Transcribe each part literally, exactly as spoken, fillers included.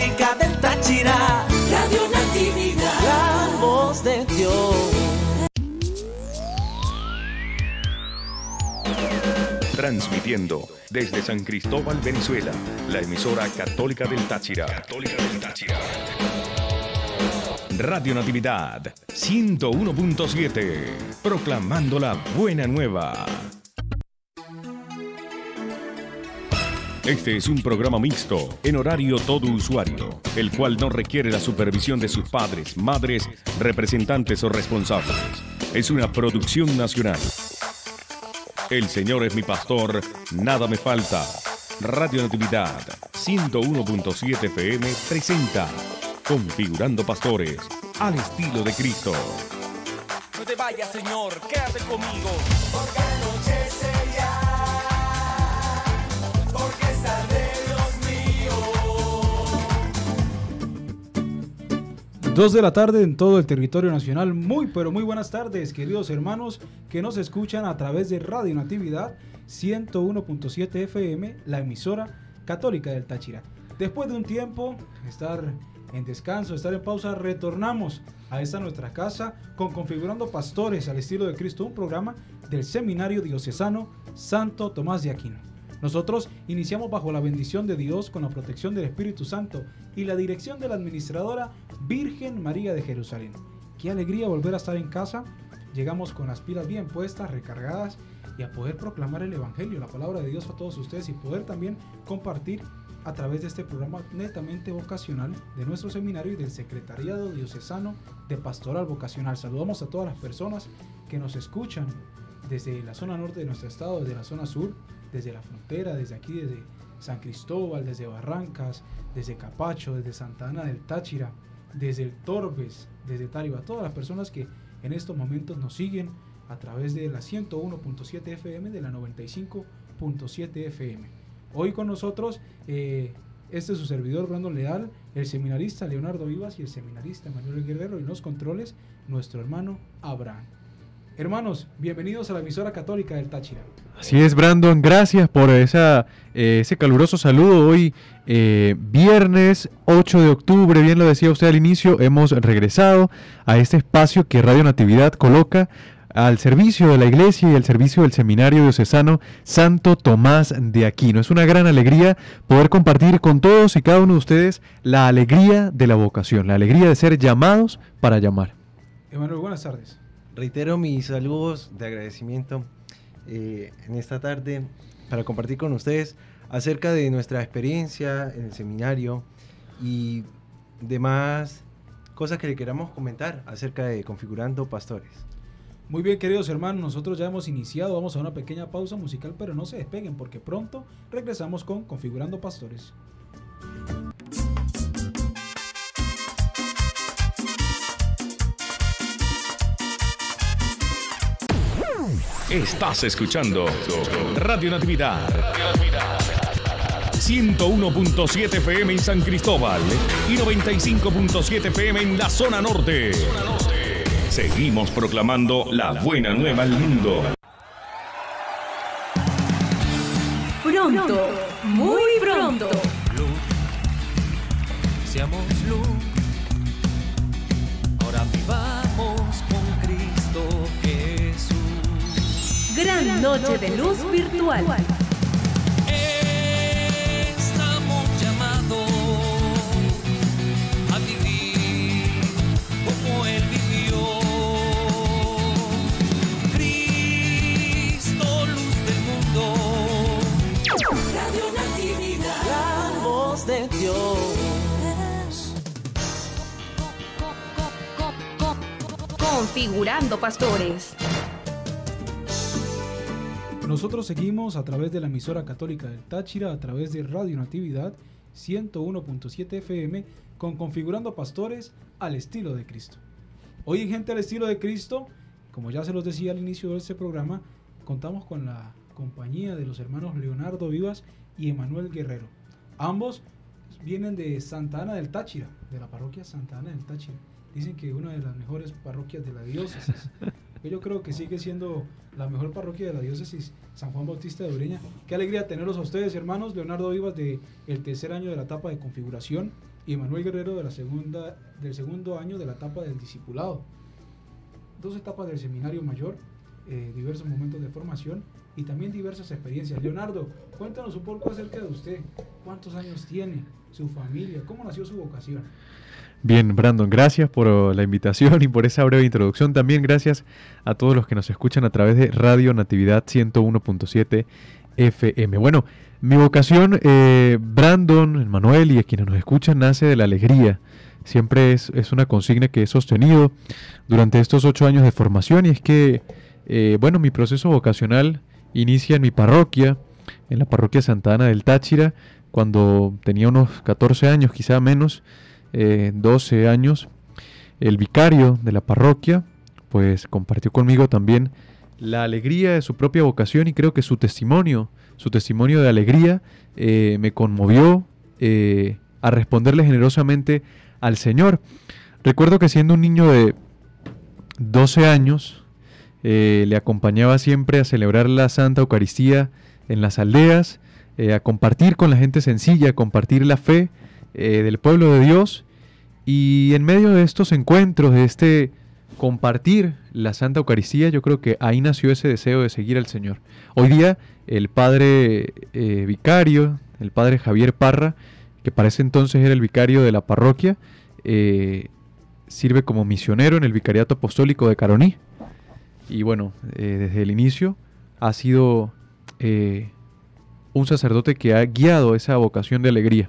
Católica del Táchira. Radio Natividad, la voz de Dios. Transmitiendo desde San Cristóbal, Venezuela, la emisora Católica del Táchira. Católica del Táchira. Radio Natividad ciento uno punto siete, proclamando la buena nueva. Este es un programa mixto, en horario todo usuario, el cual no requiere la supervisión de sus padres, madres, representantes o responsables. Es una producción nacional. El Señor es mi pastor, nada me falta. Radio Natividad ciento uno punto siete F M presenta Configurando Pastores al estilo de Cristo. No te vayas, Señor, quédate conmigo. Porque anochece ya, porque es tarde, Dios mío. Dos de la tarde en todo el territorio nacional. Muy, pero muy buenas tardes, queridos hermanos que nos escuchan a través de Radio Natividad ciento uno punto siete F M, la emisora católica del Táchira. Después de un tiempo, estar en descanso, estar en pausa, retornamos a esta nuestra casa con Configurando Pastores al estilo de Cristo, un programa del Seminario Diocesano Santo Tomás de Aquino. Nosotros iniciamos bajo la bendición de Dios, con la protección del Espíritu Santo y la dirección de la administradora Virgen María de Jerusalén. Qué alegría volver a estar en casa. Llegamos con las pilas bien puestas, recargadas, y a poder proclamar el Evangelio, la palabra de Dios a todos ustedes, y poder también compartir a través de este programa netamente vocacional de nuestro seminario y del Secretariado Diocesano de Pastoral Vocacional. Saludamos a todas las personas que nos escuchan desde la zona norte de nuestro estado, desde la zona sur, desde la frontera, desde aquí, desde San Cristóbal, desde Barrancas, desde Capacho, desde Santa Ana del Táchira, desde el Torbes, desde Tariba, todas las personas que en estos momentos nos siguen a través de la ciento uno punto siete F M, de la noventa y cinco punto siete F M. Hoy con nosotros, eh, este es su servidor Brandon Leal, el seminarista Leonardo Vivas y el seminarista Manuel Guerrero, y en los controles, nuestro hermano Abraham. Hermanos, bienvenidos a la emisora católica del Táchira. Así es, Brandon, gracias por esa, eh, ese caluroso saludo. Hoy, eh, viernes ocho de octubre, bien lo decía usted al inicio, hemos regresado a este espacio que Radio Natividad coloca al servicio de la iglesia y al servicio del Seminario Diocesano Santo Tomás de Aquino. Es una gran alegría poder compartir con todos y cada uno de ustedes la alegría de la vocación, la alegría de ser llamados para llamar. Emanuel, buenas tardes. Reitero mis saludos de agradecimiento eh, en esta tarde para compartir con ustedes acerca de nuestra experiencia en el seminario y demás cosas que le queramos comentar acerca de Configurando Pastores. Muy bien, queridos hermanos, nosotros ya hemos iniciado, vamos a una pequeña pausa musical, pero no se despeguen porque pronto regresamos con Configurando Pastores. Estás escuchando Radio Natividad ciento uno punto siete F M en San Cristóbal y noventa y cinco punto siete F M en la zona norte. Seguimos proclamando la buena nueva al mundo. Pronto, muy pronto. Luz, seamos luz. Ahora vivamos con Cristo Jesús. Gran noche de luz virtual. Estamos llamados a vivir como Él vivió. Cristo, luz del mundo. Radio Natividad, la voz de Dios. Configurando Pastores. Nosotros seguimos a través de la emisora católica del Táchira, a través de Radio Natividad ciento uno punto siete F M, con Configurando Pastores al estilo de Cristo. Hoy en Gente al estilo de Cristo, como ya se los decía al inicio de este programa, contamos con la compañía de los hermanos Leonardo Vivas y Emanuel Guerrero. Ambos vienen de Santa Ana del Táchira, de la parroquia Santa Ana del Táchira. Dicen que una de las mejores parroquias de la diócesis. que yo creo que sigue siendo la mejor parroquia de la diócesis San Juan Bautista de Ureña. Qué alegría tenerlos a ustedes, hermanos. Leonardo Vivas, de el tercer año de la etapa de configuración, y Manuel Guerrero, de la segunda, del segundo año de la etapa del discipulado. Dos etapas del seminario mayor, eh, diversos momentos de formación y también diversas experiencias. Leonardo, cuéntanos un poco acerca de usted. ¿Cuántos años tiene? ¿Su familia? ¿Cómo nació su vocación? Bien, Brandon, gracias por la invitación y por esa breve introducción. También gracias a todos los que nos escuchan a través de Radio Natividad ciento uno punto siete F M. Bueno, mi vocación, eh, Brandon, Manuel y a quienes nos escuchan, nace de la alegría. Siempre es, es una consigna que he sostenido durante estos ocho años de formación, y es que, eh, bueno, mi proceso vocacional inicia en mi parroquia, en la parroquia Santa Ana del Táchira, cuando tenía unos catorce años, quizá menos, eh, doce años. El vicario de la parroquia pues compartió conmigo también la alegría de su propia vocación, y creo que su testimonio, su testimonio de alegría eh, me conmovió eh, a responderle generosamente al Señor. Recuerdo que siendo un niño de doce años, eh, le acompañaba siempre a celebrar la Santa Eucaristía en las aldeas, eh, a compartir con la gente sencilla, a compartir la fe eh, del pueblo de Dios, y en medio de estos encuentros, de este compartir la Santa Eucaristía, yo creo que ahí nació ese deseo de seguir al Señor. Hoy día el padre eh, vicario, el padre Javier Parra, que para ese entonces era el vicario de la parroquia, eh, sirve como misionero en el Vicariato Apostólico de Caroní, y bueno, eh, desde el inicio ha sido eh, un sacerdote que ha guiado esa vocación de alegría.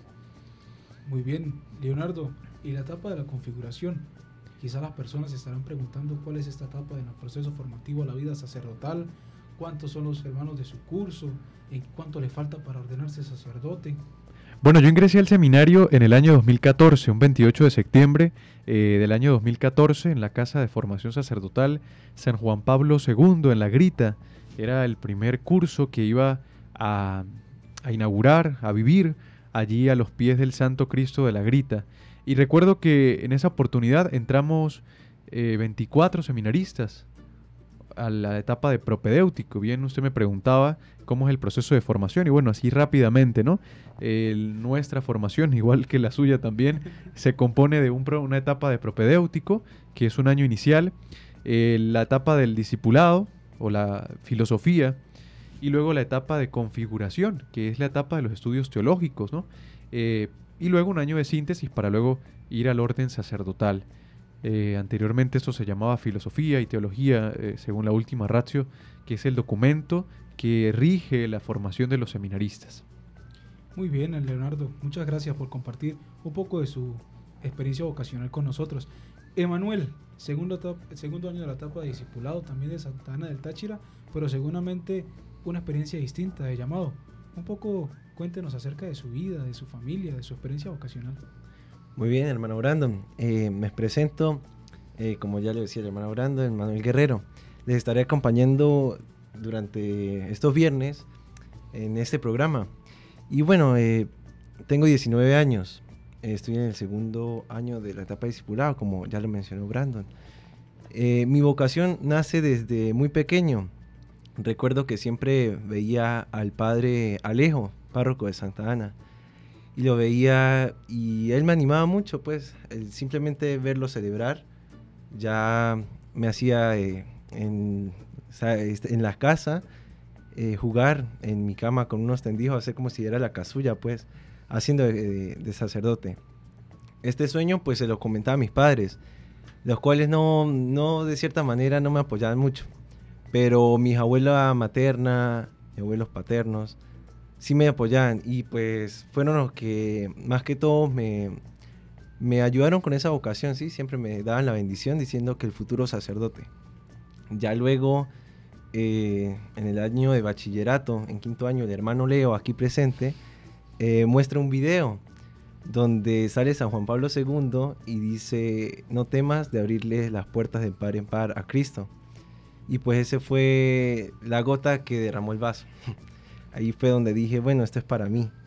Muy bien, Leonardo, y la etapa de la configuración. Quizá las personas se estarán preguntando cuál es esta etapa en el proceso formativo a la vida sacerdotal, cuántos son los hermanos de su curso, en cuánto le falta para ordenarse sacerdote. Bueno, yo ingresé al seminario en el año dos mil catorce, un veintiocho de septiembre eh, del año dos mil catorce, en la Casa de Formación Sacerdotal San Juan Pablo segundo, en La Grita. Era el primer curso que iba a, a inaugurar, a vivir allí a los pies del Santo Cristo de La Grita. Y recuerdo que en esa oportunidad entramos eh, veinticuatro seminaristas a la etapa de propedéutico. Bien, usted me preguntaba cómo es el proceso de formación, y bueno, así rápidamente, ¿no? El, nuestra formación, igual que la suya también, se compone de un pro, una etapa de propedéutico, que es un año inicial, eh, la etapa del discipulado o la filosofía, y luego la etapa de configuración, que es la etapa de los estudios teológicos, ¿no? Eh, y luego un año de síntesis para luego ir al orden sacerdotal. Eh, anteriormente esto se llamaba filosofía y teología, eh, según la última ratio, que es el documento que rige la formación de los seminaristas. Muy bien, Leonardo, muchas gracias por compartir un poco de su experiencia vocacional con nosotros. Emanuel, segundo, etapa, segundo año de la etapa de discipulado, también de Santa Ana del Táchira, pero seguramente una experiencia distinta de llamado. Un poco cuéntenos acerca de su vida, de su familia, de su experiencia vocacional. Muy bien, hermano Brandon. Eh, me presento, eh, como ya le decía el hermano Brandon, Manuel Guerrero. Les estaré acompañando durante estos viernes en este programa. Y bueno, eh, tengo diecinueve años. Eh, estoy en el segundo año de la etapa de discipulado, como ya lo mencionó Brandon. Eh, mi vocación nace desde muy pequeño. Recuerdo que siempre veía al padre Alejo, párroco de Santa Ana, y lo veía y él me animaba mucho, pues el simplemente verlo celebrar ya me hacía eh, en, o sea, en la casa eh, jugar en mi cama con unos tendijos, hacer como si era la casulla, pues haciendo de, de, de sacerdote. Este sueño pues se lo comentaba a mis padres, los cuales no, no de cierta manera no me apoyaban mucho, pero mis abuelas materna, mis abuelos paternos sí me apoyaban, y pues fueron los que más que todo me, me ayudaron con esa vocación, ¿sí? Siempre me daban la bendición diciendo que el futuro sacerdote. Ya luego, eh, en el año de bachillerato, en quinto año, el hermano Leo, aquí presente, eh, muestra un video donde sale San Juan Pablo segundo y dice: no temas de abrirle las puertas de par en par a Cristo. Y pues ese fue la gota que derramó el vaso. Ahí fue donde dije, bueno, esto es para mí.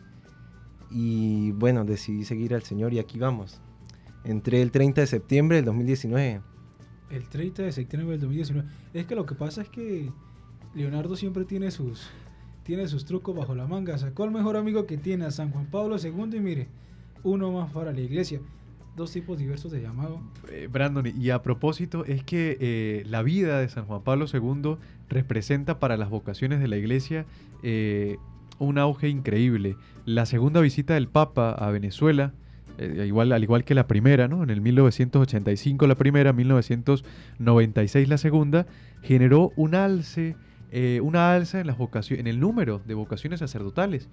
Y bueno, decidí seguir al Señor y aquí vamos. Entré el treinta de septiembre del dos mil diecinueve El treinta de septiembre del dos mil diecinueve. Es que lo que pasa es que Leonardo siempre tiene sus tiene sus trucos bajo la manga. Sacó al mejor amigo que tiene, a San Juan Pablo segundo, y mire, uno más para la iglesia. Dos tipos diversos de llamado. Eh, Brandon, y a propósito, es que eh, la vida de San Juan Pablo segundo representa para las vocaciones de la iglesia eh, un auge increíble. La segunda visita del Papa a Venezuela, eh, igual, al igual que la primera, ¿no? En el mil novecientos ochenta y cinco la primera, mil novecientos noventa y seis la segunda, generó un alce, eh, una alza en, las vocaciones, en el número de vocaciones sacerdotales.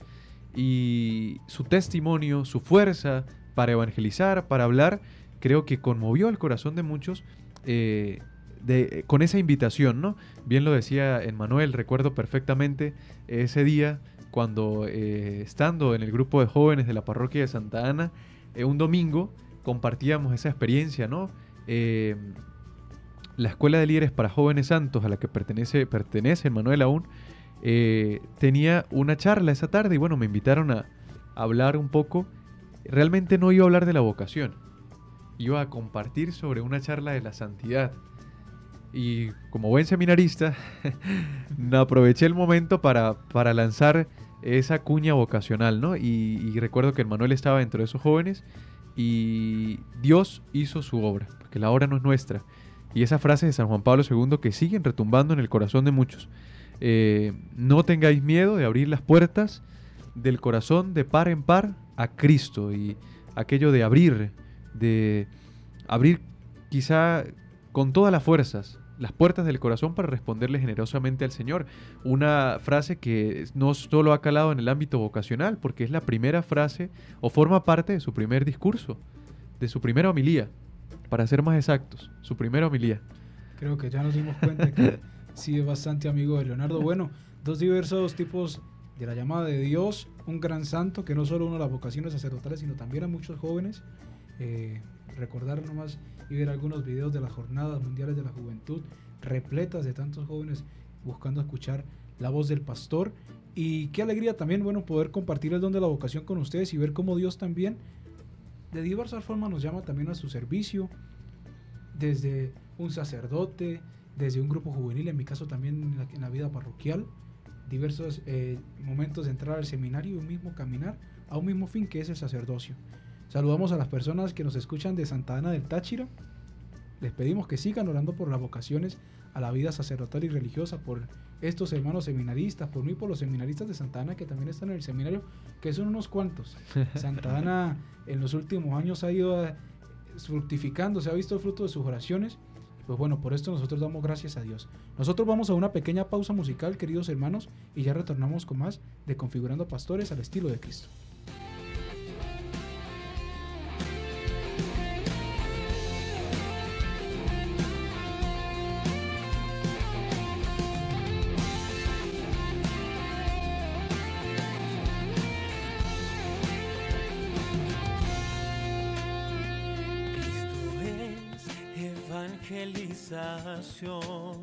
Y su testimonio, su fuerza para evangelizar, para hablar, creo que conmovió el corazón de muchos eh, de, con esa invitación, ¿no? Bien lo decía Emmanuel, recuerdo perfectamente ese día cuando eh, estando en el grupo de jóvenes de la parroquia de Santa Ana, eh, un domingo compartíamos esa experiencia, ¿no? Eh, la Escuela de Líderes para Jóvenes Santos, a la que pertenece, pertenece Emmanuel aún, eh, tenía una charla esa tarde y bueno, me invitaron a, a hablar un poco. Realmente no iba a hablar de la vocación, iba a compartir sobre una charla de la santidad. Y como buen seminarista, aproveché el momento para, para lanzar esa cuña vocacional, ¿no? Y, y recuerdo que Emmanuel estaba dentro de esos jóvenes y Dios hizo su obra, porque la obra no es nuestra. Y esa frase de San Juan Pablo segundo que siguen retumbando en el corazón de muchos. Eh, no tengáis miedo de abrir las puertas del corazón de par en par a Cristo, y aquello de abrir, de abrir quizá con todas las fuerzas las puertas del corazón para responderle generosamente al Señor. Una frase que no solo ha calado en el ámbito vocacional, porque es la primera frase o forma parte de su primer discurso, de su primera homilía, para ser más exactos, su primera homilía. Creo que ya nos dimos cuenta que sí es bastante amigo de Leonardo. Bueno, dos diversos tipos de la llamada de Dios, un gran santo que no solo uno a las vocaciones sacerdotales, sino también a muchos jóvenes. Eh, recordar nomás y ver algunos videos de las jornadas mundiales de la juventud, repletas de tantos jóvenes buscando escuchar la voz del pastor. Y qué alegría también, bueno, poder compartir el don de la vocación con ustedes y ver cómo Dios también de diversas formas nos llama también a su servicio, desde un sacerdote, desde un grupo juvenil, en mi caso también en la, en la vida parroquial, diversos eh, momentos de entrar al seminario y un mismo caminar a un mismo fin que es el sacerdocio. Saludamos a las personas que nos escuchan de Santa Ana del Táchira. Les pedimos que sigan orando por las vocaciones a la vida sacerdotal y religiosa, por estos hermanos seminaristas, por mí, por los seminaristas de Santa Ana que también están en el seminario, que son unos cuantos. Santa Ana en los últimos años ha ido a, fructificando, se ha visto el fruto de sus oraciones. Pues bueno, por esto nosotros damos gracias a Dios. Nosotros vamos a una pequeña pausa musical, queridos hermanos, y ya retornamos con más de Configurando Pastores al estilo de Cristo. Evangelización,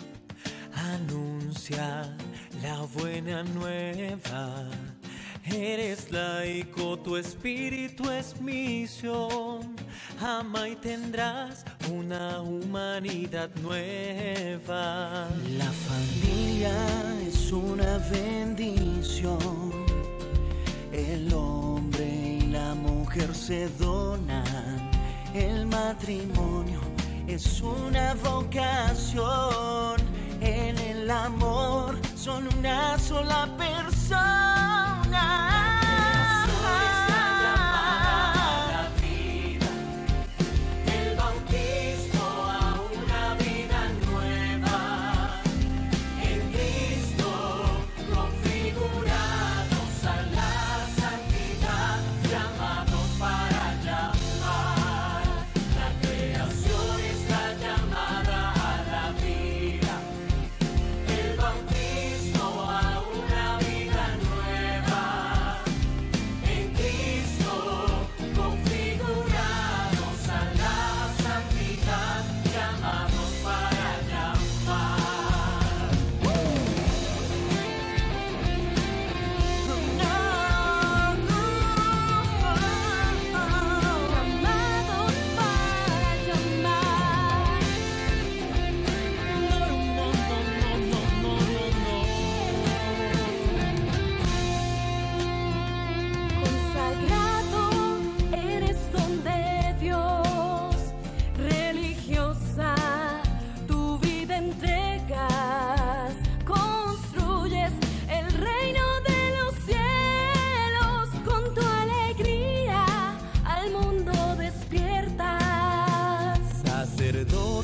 anuncia la buena nueva. Eres laico, tu espíritu es misión. Ama y tendrás una humanidad nueva. La familia es una bendición. El hombre y la mujer se donan. El matrimonio es una vocación. En el amor son una sola persona. El bautismo a una vida nueva.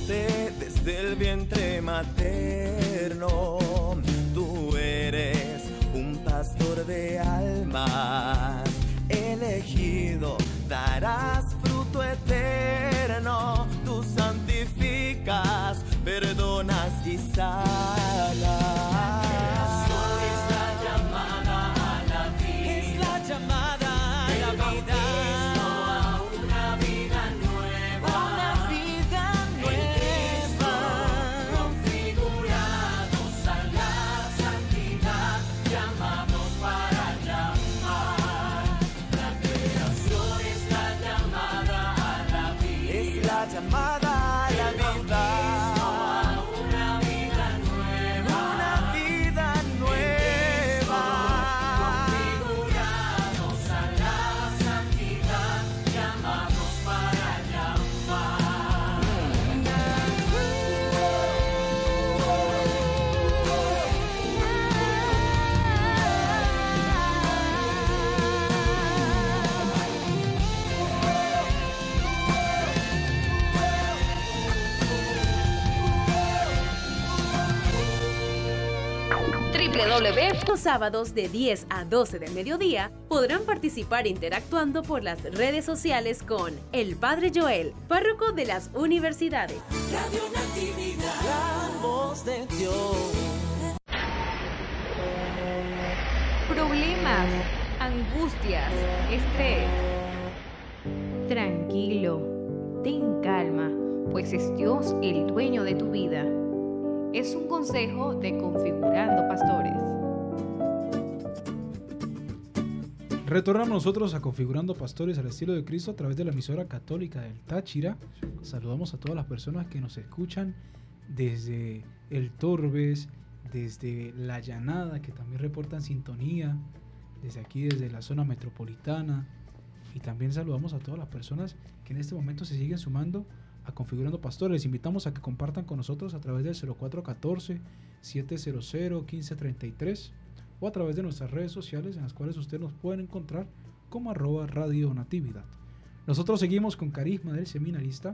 amándote desde el vientre materno. Tú eres un pastor de almas, elegido, darás fruto eterno. Tú santificas, perdonas y sanas. Llamada a la vida, una vida nueva, una vida nueva, configurados a la santidad, llamados para llamar. doble u doble u doble u punto sábados de diez a doce del mediodía podrán participar interactuando por las redes sociales con el Padre Joel, párroco de las universidades. Radio Natividad, La voz de Dios. Problemas, angustias, estrés. Tranquilo, ten calma, pues es Dios el dueño de tu vida. Es un consejo de Configurando Pastores. Retornamos nosotros a Configurando Pastores al estilo de Cristo a través de la emisora católica del Táchira. Saludamos a todas las personas que nos escuchan desde el Torbes, desde la Llanada, que también reportan sintonía, desde aquí, desde la zona metropolitana. Y también saludamos a todas las personas que en este momento se siguen sumando a Configurando Pastores. Les invitamos a que compartan con nosotros a través del cero cuatro uno cuatro, siete cero cero, uno cinco tres tres o a través de nuestras redes sociales, en las cuales ustedes nos pueden encontrar como arroba Radio Natividad. Nosotros seguimos con Carisma del Seminarista,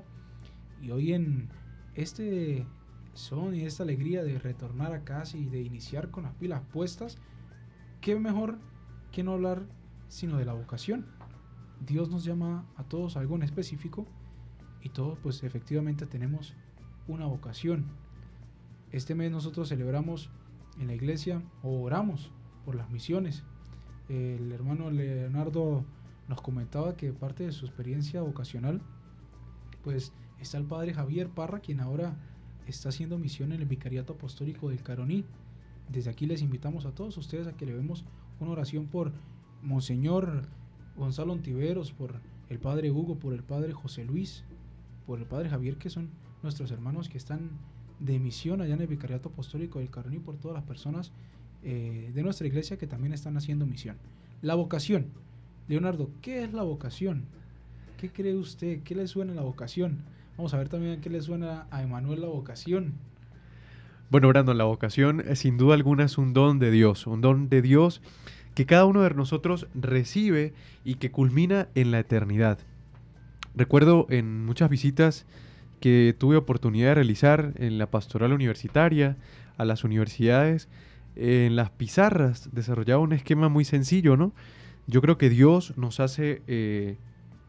y hoy en este son y esta alegría de retornar a casa y de iniciar con las pilas puestas, qué mejor que no hablar sino de la vocación. Dios nos llama a todos a algo en específico, y todos pues efectivamente tenemos una vocación. Este mes nosotros celebramos en la iglesia, o oramos por las misiones. El hermano Leonardo nos comentaba que parte de su experiencia vocacional pues está el padre Javier Parra, quien ahora está haciendo misión en el Vicariato Apostólico del Caroní. Desde aquí les invitamos a todos ustedes a que le demos una oración por Monseñor Gonzalo Ontiveros, por el padre Hugo, por el padre José Luis, por el padre Javier, que son nuestros hermanos que están de misión allá en el Vicariato Apostólico del Caroní, por todas las personas eh, de nuestra iglesia que también están haciendo misión. La vocación. Leonardo, ¿qué es la vocación? ¿Qué cree usted? ¿Qué le suena la vocación? Vamos a ver también qué le suena a Emanuel la vocación. Bueno, Brandon, la vocación eh, sin duda alguna es un don de Dios, un don de Dios que cada uno de nosotros recibe y que culmina en la eternidad. Recuerdo en muchas visitas que tuve oportunidad de realizar en la pastoral universitaria, a las universidades, en las pizarras desarrollaba un esquema muy sencillo, ¿no? Yo creo que Dios nos hace, eh,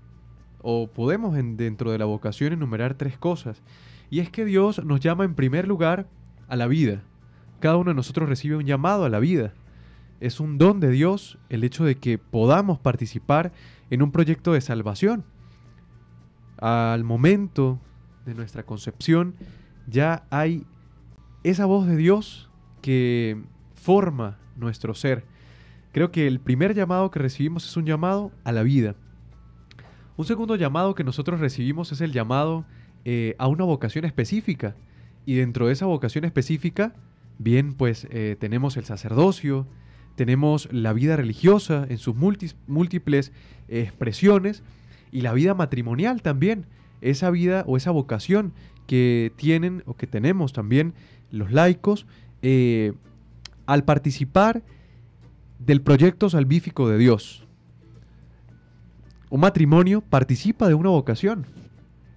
o podemos en, dentro de la vocación enumerar tres cosas. Y es que Dios nos llama en primer lugar a la vida. Cada uno de nosotros recibe un llamado a la vida. Es un don de Dios el hecho de que podamos participar en un proyecto de salvación. Al momento de nuestra concepción ya hay esa voz de Dios que forma nuestro ser. Creo que el primer llamado que recibimos es un llamado a la vida. Un segundo llamado que nosotros recibimos es el llamado eh, a una vocación específica. Y dentro de esa vocación específica, bien, pues eh, tenemos el sacerdocio, tenemos la vida religiosa en sus múltiples eh, expresiones, y la vida matrimonial también, esa vida o esa vocación que tienen o que tenemos también los laicos eh, al participar del proyecto salvífico de Dios. Un matrimonio participa de una vocación.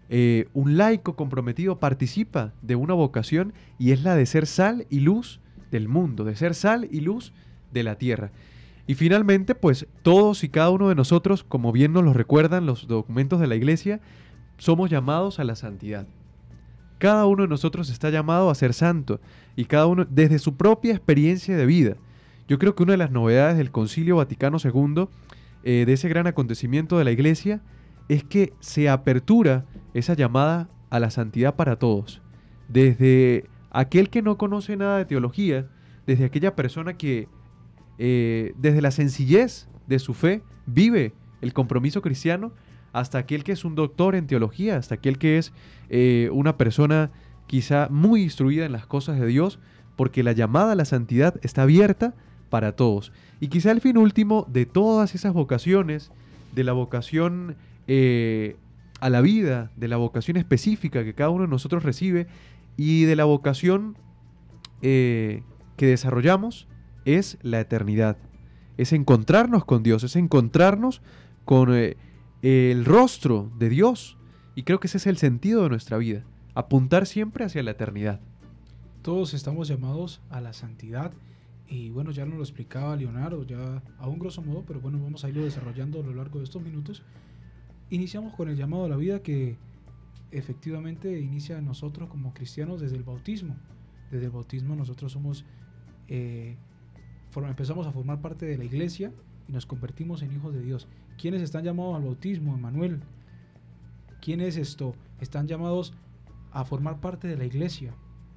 eh, un laico comprometido participa de una vocación y es la de ser sal y luz del mundo, de ser sal y luz de la tierra. Y finalmente, pues todos y cada uno de nosotros, como bien nos lo recuerdan los documentos de la Iglesia, somos llamados a la santidad. Cada uno de nosotros está llamado a ser santo y cada uno desde su propia experiencia de vida. Yo creo que una de las novedades del Concilio Vaticano segundo, eh, de ese gran acontecimiento de la Iglesia, es que se apertura esa llamada a la santidad para todos. Desde aquel que no conoce nada de teología, desde aquella persona que eh, desde la sencillez de su fe vive el compromiso cristiano, hasta aquel que es un doctor en teología, hasta aquel que es eh, una persona quizá muy instruida en las cosas de Dios, porque la llamada a la santidad está abierta para todos. Y quizá el fin último de todas esas vocaciones, de la vocación eh, a la vida, de la vocación específica que cada uno de nosotros recibe y de la vocación eh, que desarrollamos, es la eternidad. Es encontrarnos con Dios, es encontrarnos con eh, el rostro de Dios. Y creo que ese es el sentido de nuestra vida, apuntar siempre hacia la eternidad. Todos estamos llamados a la santidad y bueno, ya nos lo explicaba Leonardo, ya a un grosso modo, pero bueno, vamos a irlo desarrollando a lo largo de estos minutos. Iniciamos con el llamado a la vida que efectivamente inicia en nosotros como cristianos desde el bautismo. Desde el bautismo nosotros somos, eh, empezamos a formar parte de la iglesia y nos convertimos en hijos de Dios. ¿Quiénes están llamados al bautismo, Emanuel? ¿Quiénes esto están llamados a formar parte de la iglesia?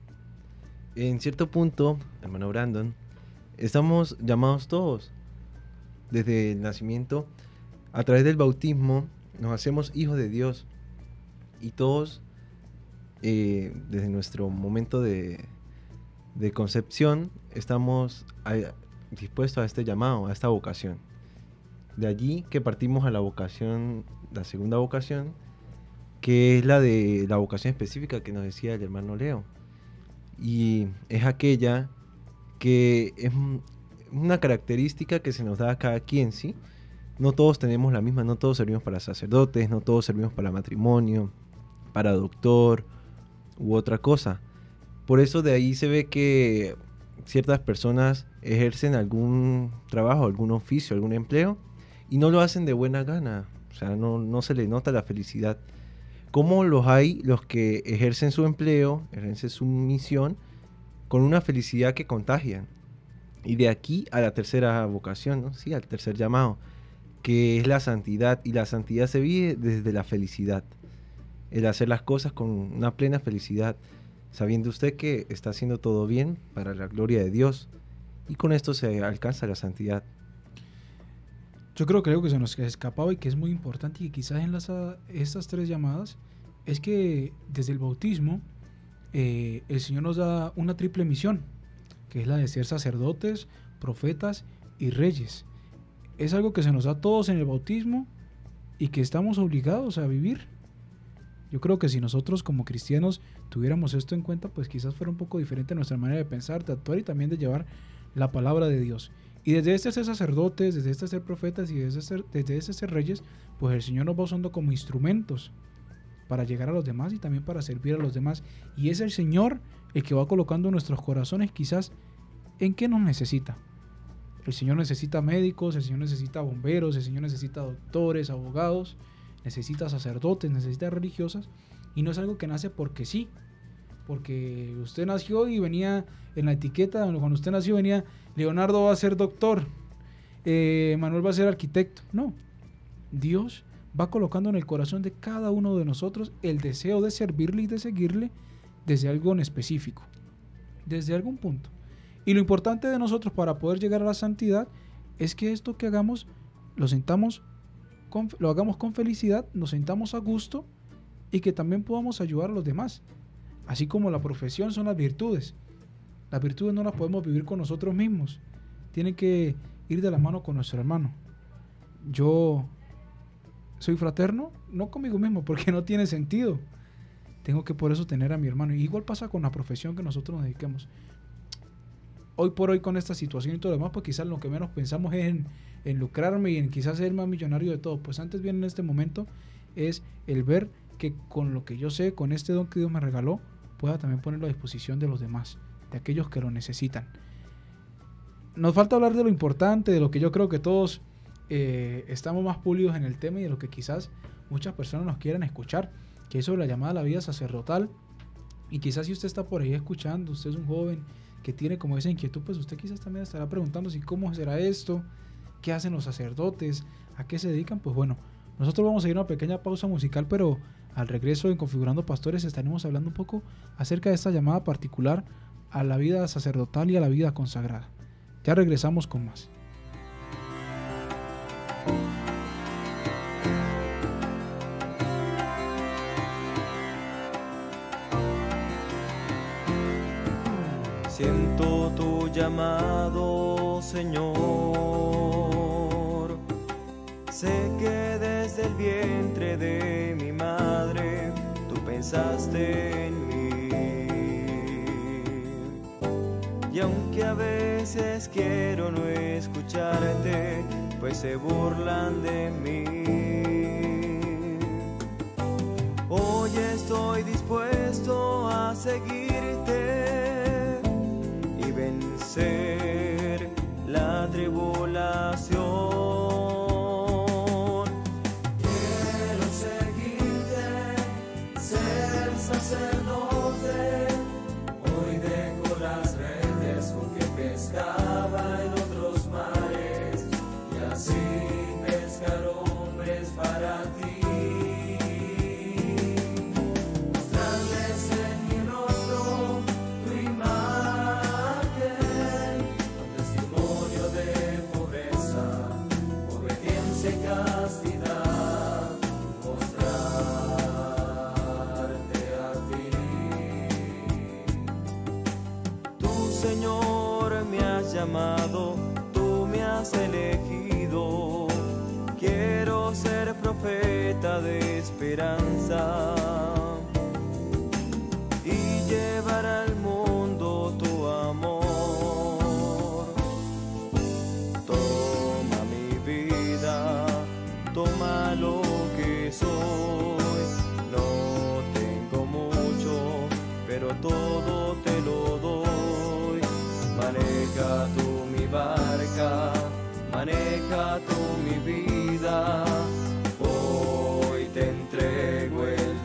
En cierto punto, hermano Brandon, estamos llamados todos. Desde el nacimiento, a través del bautismo, nos hacemos hijos de Dios. Y todos, eh, desde nuestro momento de, de concepción, estamos a, dispuestos a este llamado, a esta vocación. De allí que partimos a la vocación, la segunda vocación, que es la de la vocación específica que nos decía el hermano Leo. Y es aquella que es una característica que se nos da a cada quien, ¿sí? No todos tenemos la misma, no todos servimos para sacerdotes, no todos servimos para matrimonio, para doctor u otra cosa. Por eso de ahí se ve que ciertas personas ejercen algún trabajo, algún oficio, algún empleo y no lo hacen de buena gana, o sea, no, no se les nota la felicidad. Como los hay los que ejercen su empleo, ejercen su misión con una felicidad que contagian. Y de aquí a la tercera vocación, ¿no? Sí, al tercer llamado, que es la santidad. Y la santidad se vive desde la felicidad. El hacer las cosas con una plena felicidad, sabiendo usted que está haciendo todo bien para la gloria de Dios. Y con esto se alcanza la santidad. Yo creo que algo que se nos escapaba y que es muy importante y que quizás enlaza estas tres llamadas es que desde el bautismo eh, el Señor nos da una triple misión, que es la de ser sacerdotes, profetas y reyes. Es algo que se nos da a todos en el bautismo y que estamos obligados a vivir. Yo creo que si nosotros como cristianos tuviéramos esto en cuenta, pues quizás fuera un poco diferente nuestra manera de pensar, de actuar y también de llevar la palabra de Dios. Y desde este ser sacerdotes, desde este ser profetas y desde, ser, desde este ser reyes, pues el Señor nos va usando como instrumentos para llegar a los demás y también para servir a los demás. Y es el Señor el que va colocando en nuestros corazones quizás en qué nos necesita. El Señor necesita médicos, el Señor necesita bomberos, el Señor necesita doctores, abogados, necesita sacerdotes, necesita religiosas. Y no es algo que nace porque sí, porque usted nació y venía en la etiqueta, cuando usted nació venía Leonardo va a ser doctor, eh, Manuel va a ser arquitecto. No, Dios va colocando en el corazón de cada uno de nosotros el deseo de servirle y de seguirle desde algo en específico, desde algún punto. Y lo importante de nosotros para poder llegar a la santidad es que esto que hagamos lo sentamos con, lo hagamos con felicidad, nos sentamos a gusto y que también podamos ayudar a los demás. Así como la profesión son las virtudes. Las virtudes no las podemos vivir con nosotros mismos. Tienen que ir de la mano con nuestro hermano. Yo soy fraterno, no conmigo mismo, porque no tiene sentido. Tengo que por eso tener a mi hermano. Y igual pasa con la profesión que nosotros nos dediquemos. Hoy por hoy con esta situación y todo lo demás, pues quizás lo que menos pensamos es en, en lucrarme y en quizás ser el más millonario de todos. Pues antes bien en este momento es el ver que con lo que yo sé, con este don que Dios me regaló, pueda también ponerlo a disposición de los demás, de aquellos que lo necesitan. Nos falta hablar de lo importante, de lo que yo creo que todos eh, estamos más pulidos en el tema y de lo que quizás muchas personas nos quieran escuchar, que es sobre la llamada a la vida sacerdotal. Y quizás si usted está por ahí escuchando, usted es un joven que tiene como esa inquietud, pues usted quizás también estará preguntando si cómo será esto, qué hacen los sacerdotes, a qué se dedican. Pues bueno, nosotros vamos a ir a una pequeña pausa musical, pero al regreso en Configurando Pastores estaremos hablando un poco acerca de esta llamada particular a la vida sacerdotal y a la vida consagrada. Ya regresamos con más. Siento tu llamado, Señor. Sé que desde el vientre de mi madre tú pensaste en mí. Y aunque a veces quiero no escucharte, pues se burlan de mí, hoy estoy dispuesto a seguirte y vencer la tribulación. Quiero seguirte, ser sacerdote. Hoy dejo las redes con que pescaba en otros mares y así pescar hombres para ti. Mostrarles en mi rostro tu imagen, un testimonio de pobreza, obediencia y castidad. Mostrarte a ti. Tú, Señor, me has llamado, tú me has elegido. Quiero ser profeta de esperanza y llevar al mundo tu amor. Toma mi vida, toma lo que soy. No tengo mucho, pero todo te lo doy. Maneja tú mi barca, maneja tú mi vida. Hoy te entrego el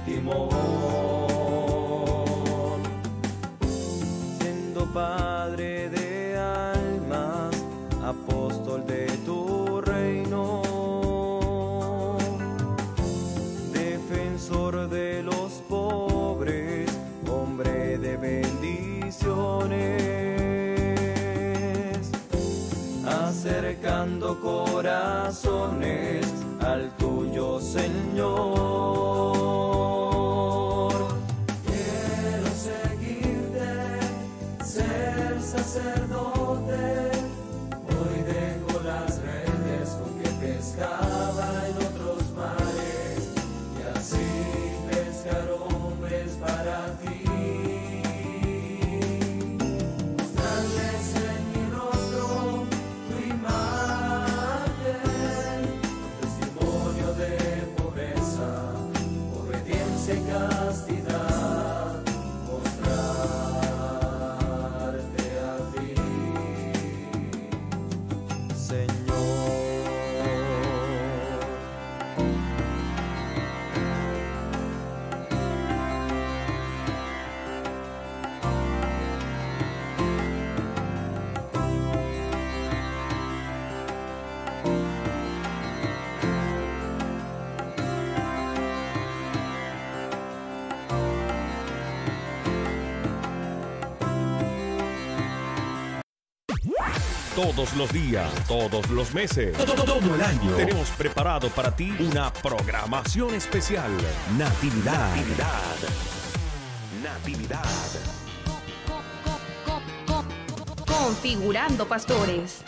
timón. Siendo padre de almas, apóstol de tu reino, defensor de los pobres, hombre de bendiciones, acercando corazones al tuyo, Señor. Quiero seguirte, ser sacerdote. Hoy dejo las redes con que pescaba en otros mares y así pescar hombres para ti. Mostrarles en mi rostro tu imagen, testimonio de pobreza, obediencia y castidad. Mostrarte a ti, Señor. Todos los días, todos los meses, todo, todo el año, tenemos preparado para ti una programación especial. Natividad. Natividad. Natividad. Configurando Pastores.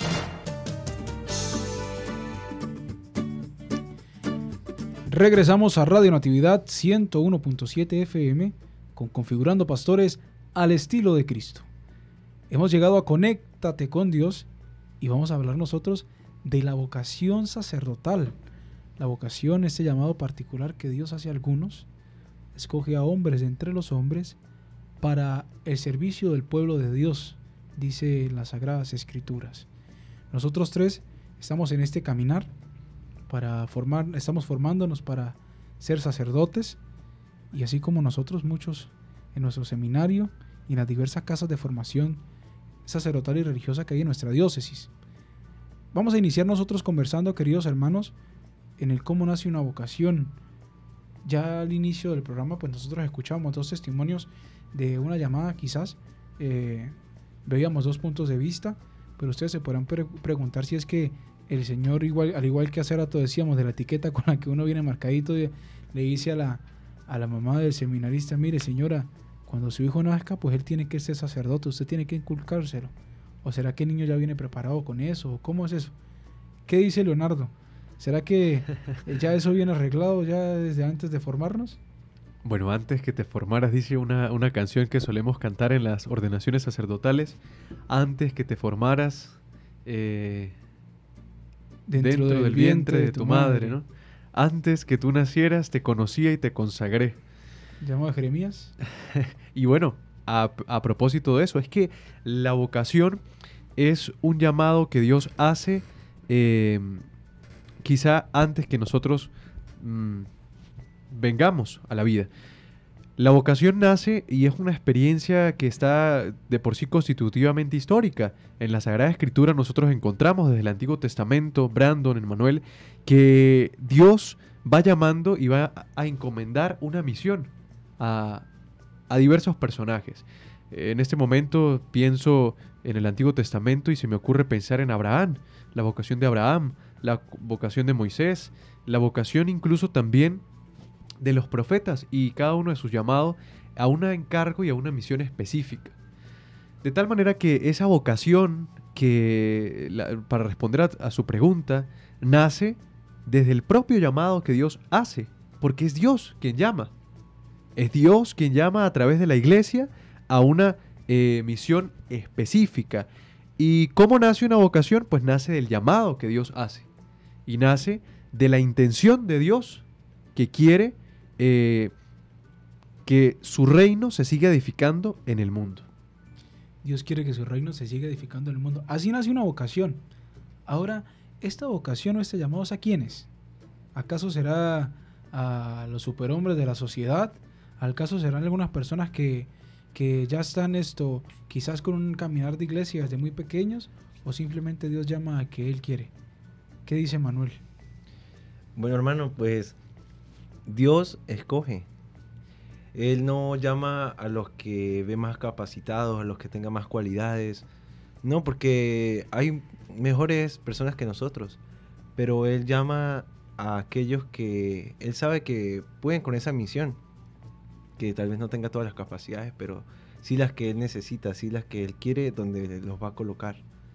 Regresamos a Radio Natividad ciento uno punto siete F M con Configurando Pastores al estilo de Cristo. Hemos llegado a Conéctate con Dios y vamos a hablar nosotros de la vocación sacerdotal. La vocación, este llamado particular que Dios hace a algunos escoge a hombres entre los hombres para el servicio del pueblo de Dios, dice en las Sagradas Escrituras. Nosotros tres estamos en este caminar para formar, estamos formándonos para ser sacerdotes, y así como nosotros, muchos en nuestro seminario y en las diversas casas de formación sacerdotal y religiosa que hay en nuestra diócesis. Vamos a iniciar nosotros conversando, queridos hermanos, en el cómo nace una vocación. Ya al inicio del programa, pues nosotros escuchábamos dos testimonios de una llamada, quizás eh, veíamos dos puntos de vista, pero ustedes se podrán pre- preguntar si es que el Señor, igual, al igual que hace rato decíamos de la etiqueta con la que uno viene marcadito, le dice a la, a la mamá del seminarista: mire, señora, cuando su hijo nazca, pues él tiene que ser sacerdote, usted tiene que inculcárselo. ¿O será que el niño ya viene preparado con eso? ¿Cómo es eso? ¿Qué dice Leonardo? ¿Será que ya eso viene arreglado ya desde antes de formarnos? Bueno, antes que te formaras, dice una, una canción que solemos cantar en las ordenaciones sacerdotales. Antes que te formaras, eh, dentro, dentro del, del vientre de, de tu madre, madre, ¿no? Antes que tú nacieras, te conocía y te consagré. ¿Llamado a Jeremías? Y bueno, a, a propósito de eso, es que la vocación es un llamado que Dios hace eh, quizá antes que nosotros mmm, vengamos a la vida. La vocación nace y es una experiencia que está de por sí constitutivamente histórica. En la Sagrada Escritura nosotros encontramos desde el Antiguo Testamento, Brandon, Emmanuel, que Dios va llamando y va a encomendar una misión a, a diversos personajes. En este momento pienso en el Antiguo Testamento y se me ocurre pensar en Abraham, la vocación de Abraham, la vocación de Moisés, la vocación incluso también de los profetas y cada uno de sus llamados a un encargo y a una misión específica. De tal manera que esa vocación, que la, para responder a, a su pregunta, nace desde el propio llamado que Dios hace, porque es Dios quien llama. Es Dios quien llama a través de la iglesia a una eh, misión específica. ¿Y cómo nace una vocación? Pues nace del llamado que Dios hace. Y nace de la intención de Dios que quiere eh, que su reino se siga edificando en el mundo. Dios quiere que su reino se siga edificando en el mundo. Así nace una vocación. Ahora, ¿esta vocación o este llamado es a quiénes? ¿Acaso será a los superhombres de la sociedad? ¿Acaso serán algunas personas que, que ya están esto, quizás con un caminar de iglesia desde muy pequeños? ¿O simplemente Dios llama a que Él quiere? ¿Qué dice Manuel? Bueno, hermano, pues Dios escoge. Él no llama a los que ve más capacitados, a los que tengan más cualidades. No, porque hay mejores personas que nosotros. Pero Él llama a aquellos que Él sabe que pueden con esa misión. Que tal vez no tenga todas las capacidades, pero sí las que Él necesita, sí las que Él quiere, donde los va a colocar.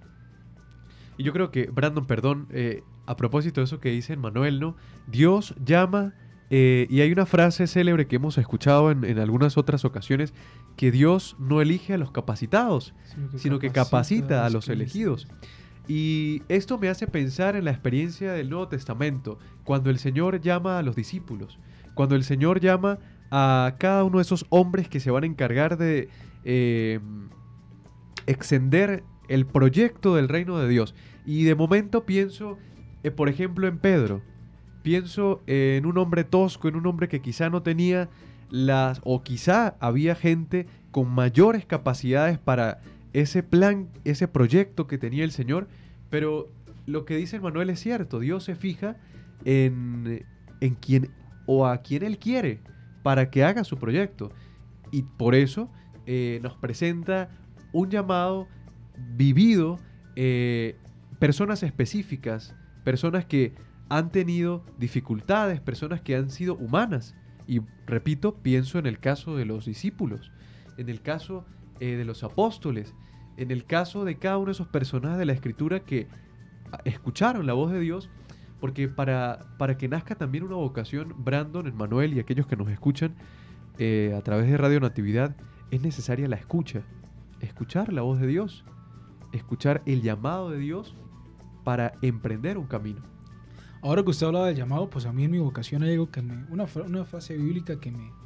Y yo creo que, Brandon, perdón, eh, a propósito de eso que dice Manuel, ¿no? Dios llama, eh, y hay una frase célebre que hemos escuchado en, en algunas otras ocasiones, que Dios no elige a los capacitados, sino que, sino que capacita a los elegidos. Y esto me hace pensar en la experiencia del Nuevo Testamento, cuando el Señor llama a los discípulos, cuando el Señor llama a cada uno de esos hombres que se van a encargar de eh, extender el proyecto del reino de Dios. Y de momento pienso, eh, por ejemplo, en Pedro. Pienso eh, en un hombre tosco, en un hombre que quizá no tenía las, o quizá había gente con mayores capacidades para ese plan, ese proyecto que tenía el Señor. Pero lo que dice Manuel es cierto. Dios se fija en, en quien o a quien Él quiere para que haga su proyecto. Y por eso eh, nos presenta un llamado vivido, eh, personas específicas, personas que han tenido dificultades, personas que han sido humanas. Y repito, pienso en el caso de los discípulos, en el caso eh, de los apóstoles, en el caso de cada uno de esos personajes de la Escritura que escucharon la voz de Dios, porque para, para que nazca también una vocación, Brandon, Emmanuel y aquellos que nos escuchan eh, a través de Radio Natividad, es necesaria la escucha, escuchar la voz de Dios, escuchar el llamado de Dios para emprender un camino. Ahora que usted hablaba del llamado, pues a mí en mi vocación hay algo que me, una, una frase bíblica que me,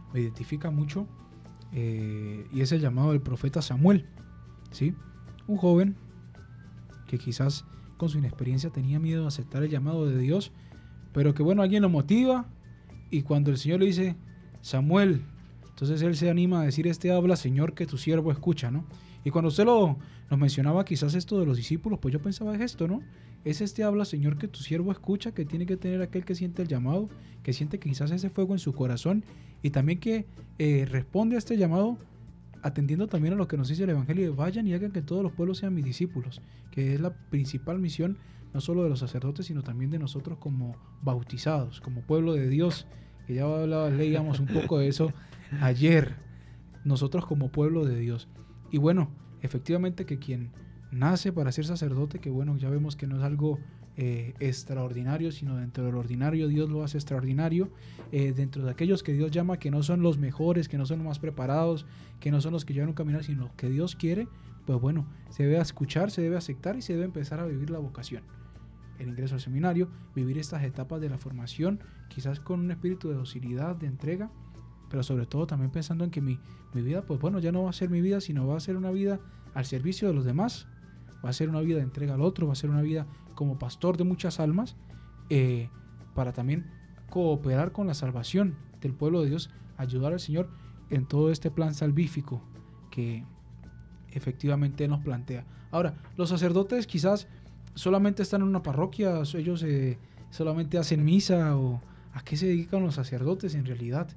me identifica mucho, eh, y es el llamado del profeta Samuel, ¿sí? Un joven que quizás con su inexperiencia tenía miedo de aceptar el llamado de Dios, pero que bueno, alguien lo motiva, y cuando el Señor le dice, Samuel, entonces él se anima a decir, este habla, Señor, que tu siervo escucha, ¿no? Y cuando usted lo, nos mencionaba quizás esto de los discípulos, pues yo pensaba es esto, ¿no? Es este habla, Señor, que tu siervo escucha, que tiene que tener aquel que siente el llamado, que siente quizás ese fuego en su corazón, y también que eh, responde a este llamado atendiendo también a lo que nos dice el Evangelio de vayan y hagan que todos los pueblos sean mis discípulos, que es la principal misión no solo de los sacerdotes, sino también de nosotros como bautizados, como pueblo de Dios, que ya hablaba, leíamos un poco de eso ayer, nosotros como pueblo de Dios. Y bueno, efectivamente que quien nace para ser sacerdote, que bueno, ya vemos que no es algo eh, extraordinario, sino dentro del ordinario Dios lo hace extraordinario, eh, dentro de aquellos que Dios llama que no son los mejores, que no son los más preparados, que no son los que llevan un caminar, sino los que Dios quiere, pues bueno, se debe escuchar, se debe aceptar y se debe empezar a vivir la vocación. El ingreso al seminario, vivir estas etapas de la formación, quizás con un espíritu de docilidad, de entrega, pero sobre todo también pensando en que mi, mi vida, pues bueno, ya no va a ser mi vida, sino va a ser una vida al servicio de los demás, va a ser una vida de entrega al otro, va a ser una vida como pastor de muchas almas, eh, para también cooperar con la salvación del pueblo de Dios, ayudar al Señor en todo este plan salvífico que efectivamente nos plantea. Ahora, los sacerdotes quizás solamente están en una parroquia, ellos eh, solamente hacen misa, o ¿a qué se dedican los sacerdotes en realidad?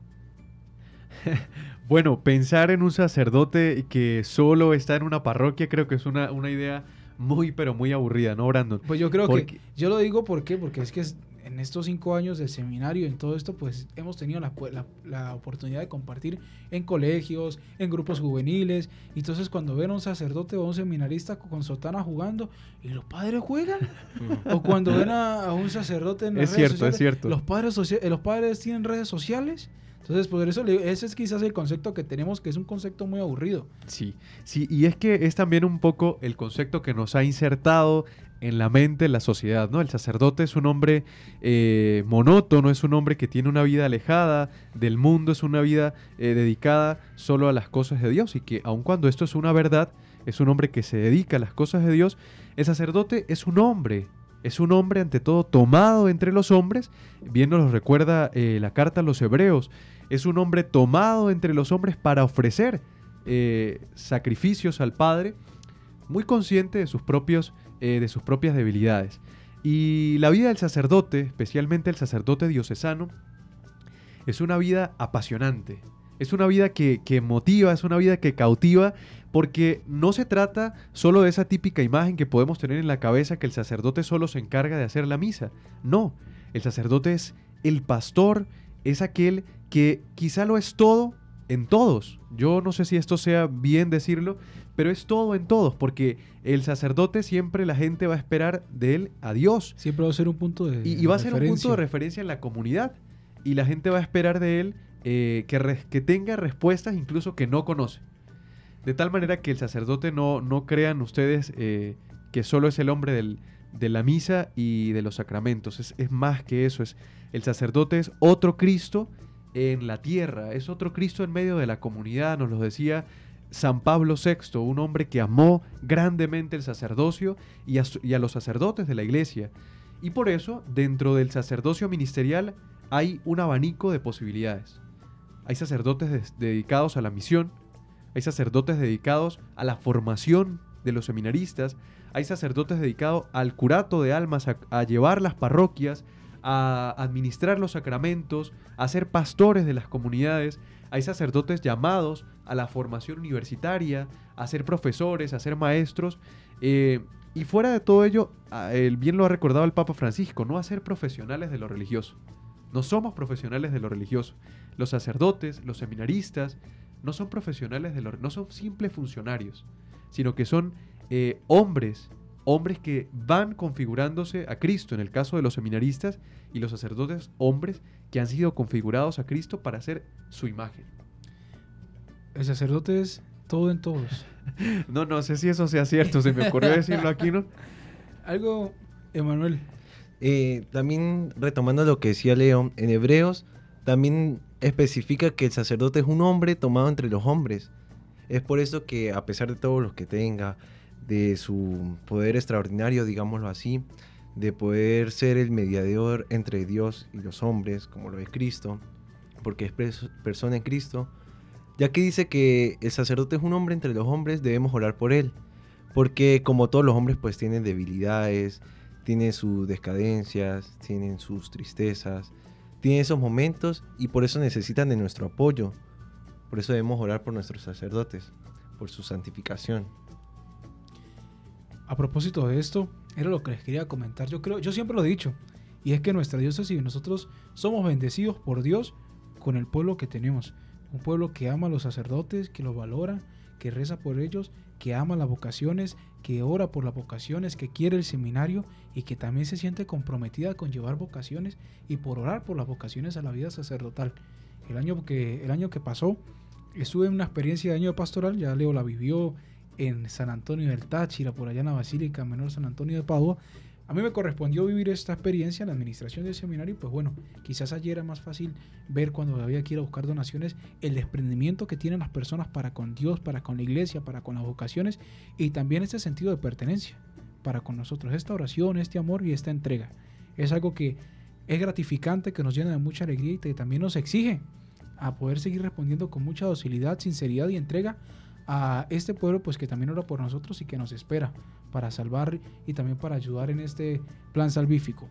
Bueno, pensar en un sacerdote que solo está en una parroquia creo que es una, una idea muy, pero muy aburrida, ¿no, Brandon? Pues yo creo Porque... que, yo lo digo ¿por qué? Porque es que es, en estos cinco años del seminario, en todo esto, pues hemos tenido la, la, la oportunidad de compartir en colegios, en grupos juveniles, y entonces cuando ven a un sacerdote o a un seminarista con sotana jugando, y los padres juegan, o cuando ven a, a un sacerdote en las es redes cierto, sociales, es cierto. Los padres, los padres tienen redes sociales. Entonces, por eso ese es quizás el concepto que tenemos, que es un concepto muy aburrido. Sí, sí, y es que es también un poco el concepto que nos ha insertado en la mente la sociedad, ¿no? El sacerdote es un hombre eh, monótono, es un hombre que tiene una vida alejada del mundo, es una vida eh, dedicada solo a las cosas de Dios, y que aun cuando esto es una verdad, es un hombre que se dedica a las cosas de Dios. El sacerdote es un hombre, es un hombre ante todo tomado entre los hombres, bien nos lo recuerda eh, la carta a los Hebreos, es un hombre tomado entre los hombres para ofrecer eh, sacrificios al Padre, muy consciente de sus, propios, eh, de sus propias debilidades. Y la vida del sacerdote, especialmente el sacerdote diocesano, es una vida apasionante, es una vida que, que motiva, es una vida que cautiva, porque no se trata solo de esa típica imagen que podemos tener en la cabeza que el sacerdote solo se encarga de hacer la misa. No, el sacerdote es el pastor, es aquel que quizá lo es todo en todos. Yo no sé si esto sea bien decirlo, pero es todo en todos, porque el sacerdote siempre la gente va a esperar de él a Dios. Siempre va a ser un punto de Y, y va a ser un referencia. punto de referencia en la comunidad, y la gente va a esperar de él eh, que, re, que tenga respuestas incluso que no conoce. De tal manera que el sacerdote no, no crean ustedes eh, que solo es el hombre del, de la misa y de los sacramentos. Es, es más que eso. Es, el sacerdote es otro Cristo en la tierra. Es otro Cristo en medio de la comunidad. Nos lo decía San Pablo sexto, un hombre que amó grandemente el sacerdocio y a, y a los sacerdotes de la iglesia. Y por eso, dentro del sacerdocio ministerial hay un abanico de posibilidades. Hay sacerdotes de, dedicados a la misión. Hay sacerdotes dedicados a la formación de los seminaristas, hay sacerdotes dedicados al curato de almas, a, a llevar las parroquias, a administrar los sacramentos, a ser pastores de las comunidades, hay sacerdotes llamados a la formación universitaria, a ser profesores, a ser maestros, eh, y fuera de todo ello, el bien lo ha recordado el Papa Francisco, no a ser profesionales de lo religioso. No somos profesionales de lo religioso. Los sacerdotes, los seminaristas, no son profesionales de lo, no son simples funcionarios, sino que son eh, hombres, hombres que van configurándose a Cristo, en el caso de los seminaristas, y los sacerdotes, hombres que han sido configurados a Cristo para hacer su imagen. El sacerdote es todo en todos. No, no sé si eso sea cierto, se me ocurrió decirlo aquí, ¿no? Algo, Emanuel. Eh, también retomando lo que decía Leo, en Hebreos también especifica que el sacerdote es un hombre tomado entre los hombres. Es por eso que a pesar de todos los que tenga, de su poder extraordinario, digámoslo así, de poder ser el mediador entre Dios y los hombres, como lo es Cristo, porque es pers- persona en Cristo, ya que dice que el sacerdote es un hombre entre los hombres, debemos orar por él, porque como todos los hombres pues tienen debilidades, tienen sus decadencias, tienen sus tristezas, tienen esos momentos y por eso necesitan de nuestro apoyo. Por eso debemos orar por nuestros sacerdotes, por su santificación. A propósito de esto, era lo que les quería comentar. Yo creo, yo siempre lo he dicho, y es que nuestra diócesis y nosotros somos bendecidos por Dios con el pueblo que tenemos. Un pueblo que ama a los sacerdotes, que los valora, que reza por ellos, que ama las vocaciones, que ora por las vocaciones, que quiere el seminario y que también se siente comprometida con llevar vocaciones y por orar por las vocaciones a la vida sacerdotal. El año que, el año que pasó estuve en una experiencia de año pastoral, ya Leo la vivió en San Antonio del Táchira, por allá en la Basílica Menor San Antonio de Padua. A mí me correspondió vivir esta experiencia en la administración del seminario y pues bueno, quizás ayer era más fácil ver cuando había que ir a buscar donaciones el desprendimiento que tienen las personas para con Dios, para con la iglesia, para con las vocaciones y también este sentido de pertenencia para con nosotros, esta oración, este amor y esta entrega. Es algo que es gratificante, que nos llena de mucha alegría y que también nos exige a poder seguir respondiendo con mucha docilidad, sinceridad y entrega a este pueblo pues que también ora por nosotros y que nos espera para salvar y también para ayudar en este plan salvífico.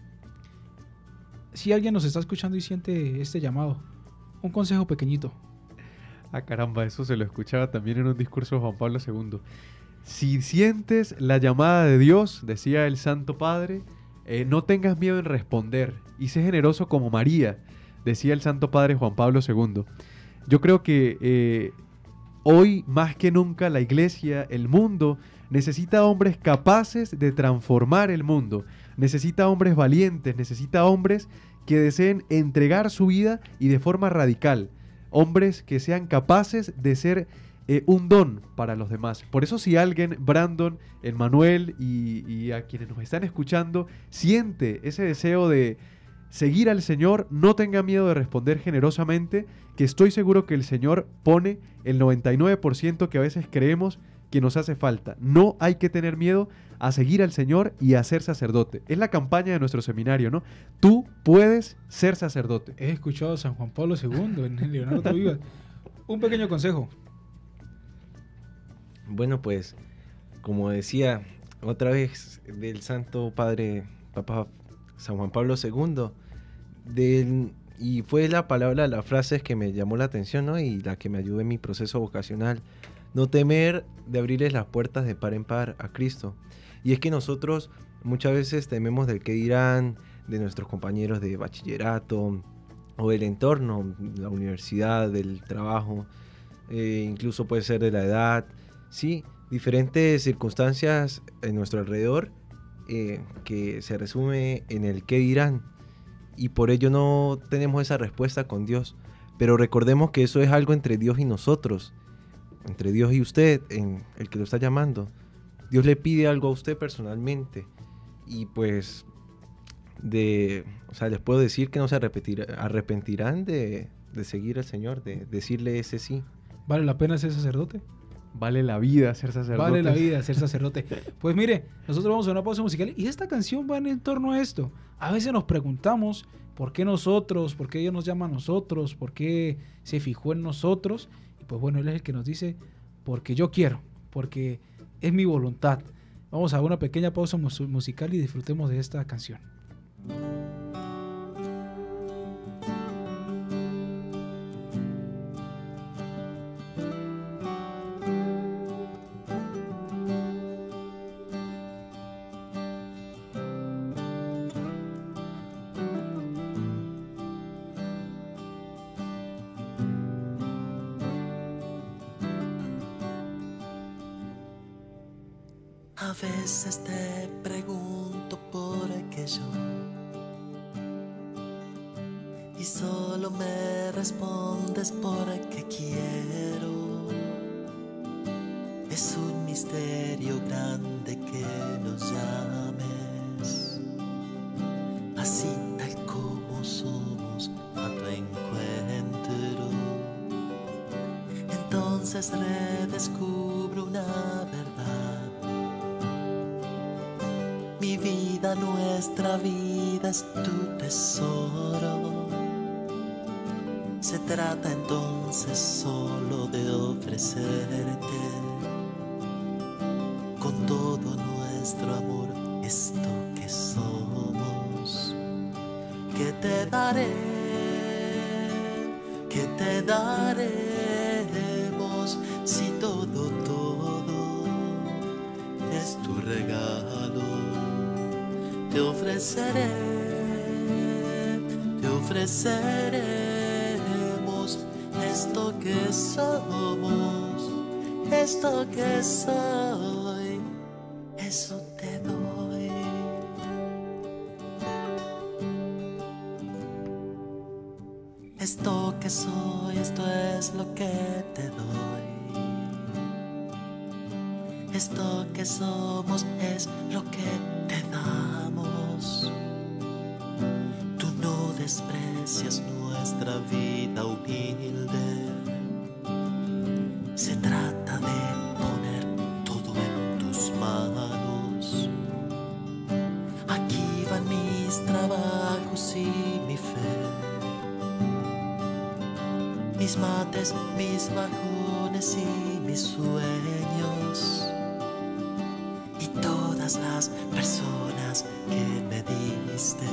Si alguien nos está escuchando y siente este llamado, un consejo pequeñito. Ah, caramba, eso se lo escuchaba también en un discurso de Juan Pablo segundo. Si sientes la llamada de Dios, decía el Santo Padre, eh, no tengas miedo en responder y sé generoso como María, decía el Santo Padre Juan Pablo segundo. Yo creo que eh, hoy más que nunca la iglesia, el mundo, necesita hombres capaces de transformar el mundo. Necesita hombres valientes, necesita hombres que deseen entregar su vida y de forma radical. Hombres que sean capaces de ser eh, un don para los demás. Por eso si alguien, Brandon, Emmanuel y, y a quienes nos están escuchando, siente ese deseo de seguir al Señor, no tenga miedo de responder generosamente, que estoy seguro que el Señor pone el noventa y nueve por ciento que a veces creemos que nos hace falta. No hay que tener miedo a seguir al Señor y a ser sacerdote. Es la campaña de nuestro seminario, ¿no? Tú puedes ser sacerdote. He escuchado a San Juan Pablo segundo en Leonardo Vivas. Un pequeño consejo. Bueno, pues, como decía otra vez del Santo Padre Papa San Juan Pablo segundo, del, y fue la palabra, la frase que me llamó la atención, ¿no? Y la que me ayudó en mi proceso vocacional. No temer de abrirles las puertas de par en par a Cristo. Y es que nosotros muchas veces tememos del que dirán, de nuestros compañeros de bachillerato o del entorno, la universidad, del trabajo, eh, incluso puede ser de la edad, sí, diferentes circunstancias en nuestro alrededor eh, que se resume en el qué dirán. Y por ello no tenemos esa respuesta con Dios. Pero recordemos que eso es algo entre Dios y nosotros. Entre Dios y usted, en el que lo está llamando. Dios le pide algo a usted personalmente. Y pues, de, o sea, les puedo decir que no se arrepentirán de, de seguir al Señor, de decirle ese sí. ¿Vale la pena ser sacerdote? Vale la vida ser sacerdote. Vale la vida ser sacerdote. Pues mire, nosotros vamos a una pausa musical y esta canción va en torno a esto. A veces nos preguntamos por qué nosotros, por qué Dios nos llama a nosotros, por qué se fijó en nosotros. Y pues bueno, Él es el que nos dice, porque yo quiero, porque es mi voluntad. Vamos a una pequeña pausa mus- musical y disfrutemos de esta canción. A veces te pregunto por qué yo, y solo me respondes porque quiero. Es un misterio grande que nos llames, así tal como somos, a tu encuentro. entonces redescubro una verdad. Mi vida, nuestra vida es tu tesoro. Se trata entonces solo de ofrecerte con todo nuestro amor esto que somos. ¿Qué te daré? ¿Qué te daremos si todo, todo es tu regalo? Te ofreceré, te ofreceremos esto que somos, esto que soy, eso te doy. Esto que soy, esto es lo que te doy. Esto que somos es lo que te damos. Tú no desprecias nuestra vida humilde. Se trata de poner todo en tus manos. Aquí van mis trabajos y mi fe, mis mates, mis bajones y mis sueños, y todas las personas que me diste.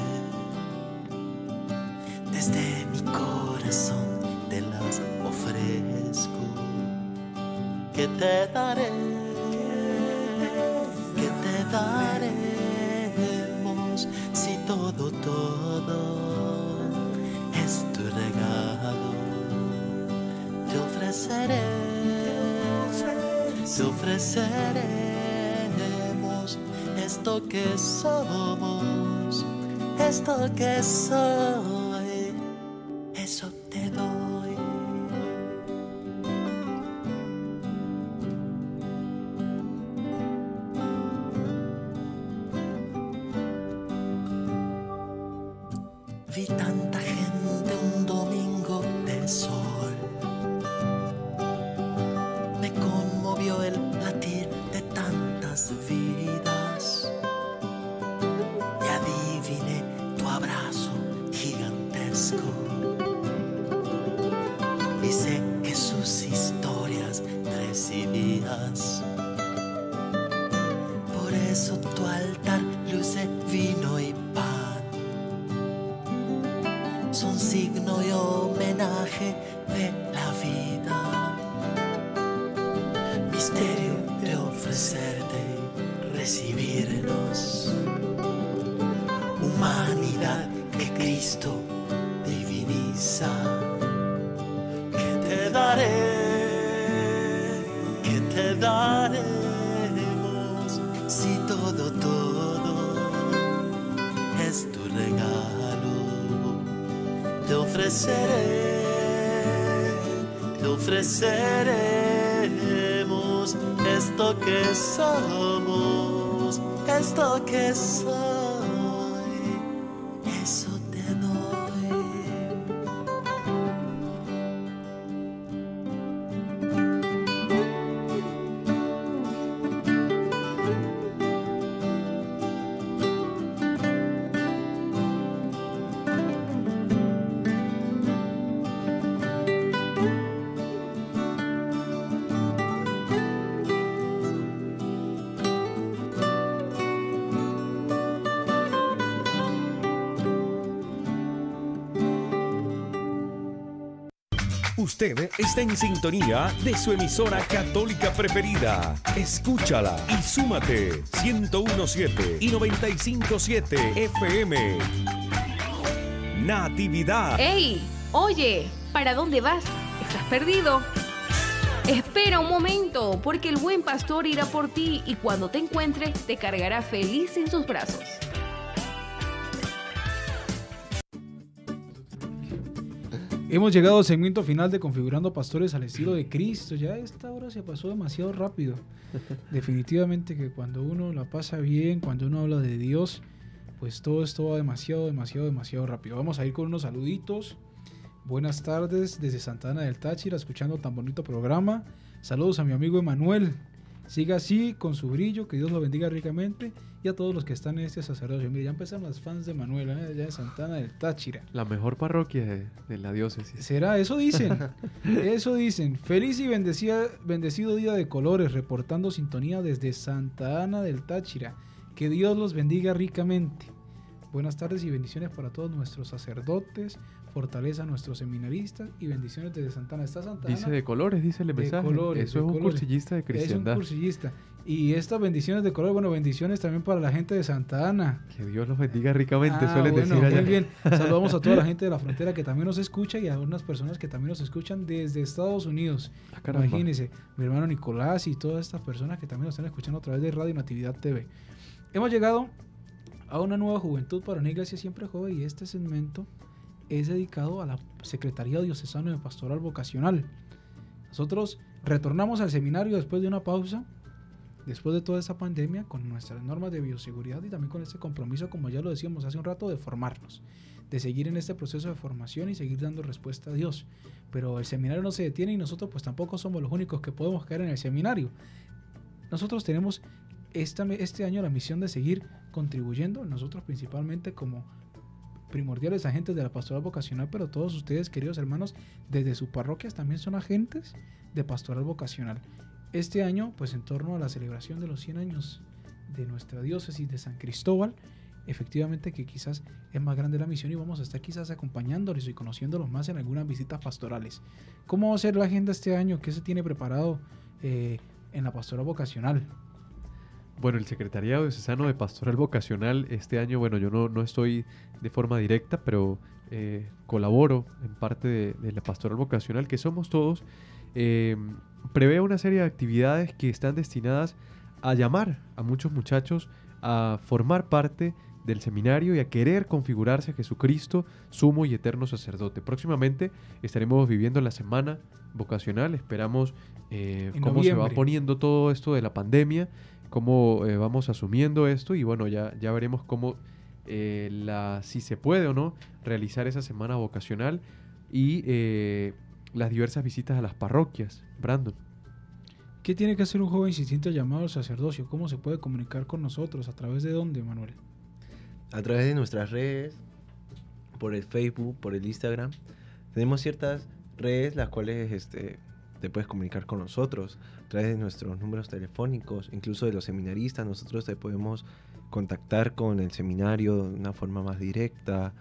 Desde mi corazón te las ofrezco. ¿Qué te daré? ¿Qué te daremos si todo, todo es tu regalo? Te ofreceré, te ofreceremos esto que somos, esto que soy, eso te doy. Vi tanta gente un domingo de sol. Me conmovió el latir de tantas vidas. Y adiviné tu abrazo gigantesco. Y sé que sus historias recibías. Por eso tu altar luce vino y pan. Son signo y homenaje de la vida. Misterio de ofrecerte y recibirnos. Humanidad que Cristo diviniza. ¿Qué te daré? ¿Qué te daremos si todo, todo es tu regalo? Te ofreceré, te ofreceremos esto que somos, esto que soy, eso te doy. Usted está en sintonía de su emisora católica preferida. Escúchala y súmate ciento uno punto siete y noventa y cinco punto siete F M. Natividad. ¡Ey! Oye, ¿para dónde vas? ¿Estás perdido? Espera un momento, porque el buen pastor irá por ti y cuando te encuentre te cargará feliz en sus brazos. Hemos llegado al segmento final de Configurando Pastores al Estilo de Cristo. Ya esta hora se pasó demasiado rápido. Definitivamente que cuando uno la pasa bien, cuando uno habla de Dios, pues todo esto va demasiado, demasiado, demasiado rápido. Vamos a ir con unos saluditos. Buenas tardes desde Santa Ana del Táchira, escuchando tan bonito programa. Saludos a mi amigo Emanuel. Siga así con su brillo, que Dios lo bendiga ricamente, y a todos los que están en este sacerdocio. Mire, ya empezaron las fans de Manuel, ¿eh? Allá de Santa Ana del Táchira. La mejor parroquia de, de la diócesis. ¿Será? Eso dicen. Eso dicen. Feliz y bendecida, bendecido día de colores, reportando sintonía desde Santa Ana del Táchira. Que Dios los bendiga ricamente. Buenas tardes y bendiciones para todos nuestros sacerdotes, fortaleza a nuestros seminaristas y bendiciones desde Santa Ana. ¿Está Santa Ana? Dice de colores, dice el De mensaje. colores, Eso de es un colores. cursillista de cristiandad. Es un cursillista. Y estas bendiciones de color, bueno, bendiciones también para la gente de Santa Ana. Que Dios los bendiga ricamente, Ah, suelen bueno, decir allá. muy bien. Saludamos a toda la gente de la frontera que también nos escucha y a unas personas que también nos escuchan desde Estados Unidos. Ah, caramba. Imagínense, mi hermano Nicolás y todas estas personas que también nos están escuchando a través de Radio Natividad T V. Hemos llegado a una nueva juventud para una iglesia siempre joven, y este segmento es dedicado a la Secretaría Diocesana de Pastoral Vocacional. Nosotros retornamos al seminario después de una pausa, después de toda esa pandemia, con nuestras normas de bioseguridad y también con este compromiso, como ya lo decíamos hace un rato, de formarnos, de seguir en este proceso de formación y seguir dando respuesta a Dios. Pero el seminario no se detiene y nosotros pues tampoco somos los únicos que podemos caer en el seminario. Nosotros tenemos esta, este año la misión de seguir contribuyendo, nosotros principalmente como primordiales agentes de la pastoral vocacional, pero todos ustedes, queridos hermanos, desde sus parroquias también son agentes de pastoral vocacional. Este año, pues en torno a la celebración de los cien años de nuestra diócesis de San Cristóbal, efectivamente que quizás es más grande la misión y vamos a estar quizás acompañándoles y conociéndolos más en algunas visitas pastorales. ¿Cómo va a ser la agenda este año? ¿Qué se tiene preparado eh, en la pastoral vocacional? Bueno, el Secretariado Diocesano de Pastoral Vocacional este año, bueno, yo no, no estoy de forma directa, pero eh, colaboro en parte de, de la Pastoral Vocacional, que somos todos, eh, prevé una serie de actividades que están destinadas a llamar a muchos muchachos a formar parte del seminario y a querer configurarse a Jesucristo, sumo y eterno sacerdote. Próximamente estaremos viviendo la semana vocacional, esperamos eh, cómo noviembre. se va poniendo todo esto de la pandemia, cómo eh, vamos asumiendo esto y bueno, ya, ya veremos cómo, eh, la, si se puede o no, realizar esa semana vocacional y eh, las diversas visitas a las parroquias. Brandon. ¿Qué tiene que hacer un joven si siente llamado al sacerdocio? ¿Cómo se puede comunicar con nosotros? ¿A través de dónde, Manuel? A través de nuestras redes, por el Facebook, por el Instagram. Tenemos ciertas redes las cuales este, te puedes comunicar con nosotros. A través de nuestros números telefónicos, incluso de los seminaristas, nosotros te podemos contactar con el seminario de una forma más directa.